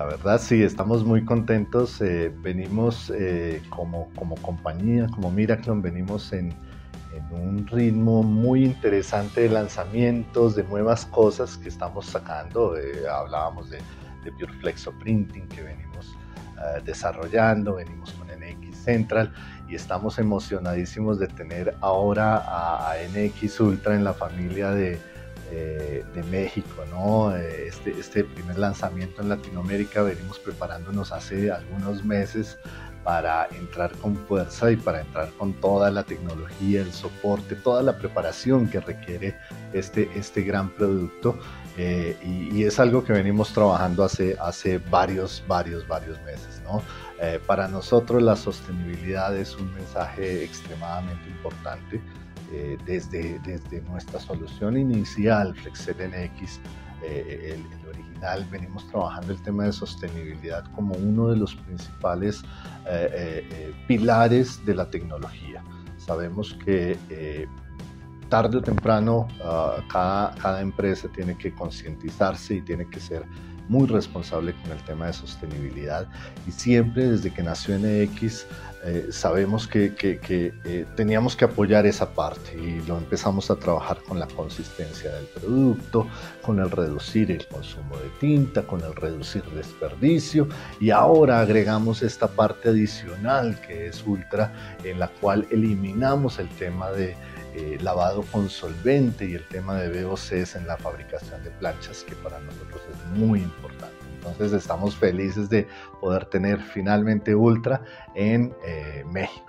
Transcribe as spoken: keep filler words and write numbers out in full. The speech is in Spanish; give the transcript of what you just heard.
verdad sí, estamos muy contentos. Eh, venimos eh, como, como compañía, como Miraclon, venimos en, en un ritmo muy interesante de lanzamientos, de nuevas cosas que estamos sacando. Eh, hablábamos de, de Pure Flexo Printing que venimos uh, desarrollando, venimos con N X Central y estamos emocionadísimos de tener ahora a, a N X Ultra en la familia de Eh, de México, ¿no? Este, este primer lanzamiento en Latinoamérica venimos preparándonos hace algunos meses para entrar con fuerza y para entrar con toda la tecnología, el soporte, toda la preparación que requiere este, este gran producto eh, y, y es algo que venimos trabajando hace, hace varios, varios, varios meses, ¿no? Eh, para nosotros la sostenibilidad es un mensaje extremadamente importante. Eh, desde, desde nuestra solución inicial, Flexcel N X, eh, el, el original, venimos trabajando el tema de sostenibilidad como uno de los principales eh, eh, pilares de la tecnología. Sabemos que eh, tarde o temprano uh, cada, cada empresa tiene que concientizarse y tiene que ser muy responsable con el tema de sostenibilidad y siempre desde que nació N X eh, sabemos que, que, que eh, teníamos que apoyar esa parte y lo empezamos a trabajar con la consistencia del producto, con el reducir el consumo de tinta, con el reducir desperdicio y ahora agregamos esta parte adicional que es Ultra en la cual eliminamos el tema de Eh, lavado con solvente y el tema de V O Cs en la fabricación de planchas, que para nosotros es muy importante. Entonces estamos felices de poder tener finalmente Ultra en eh, México.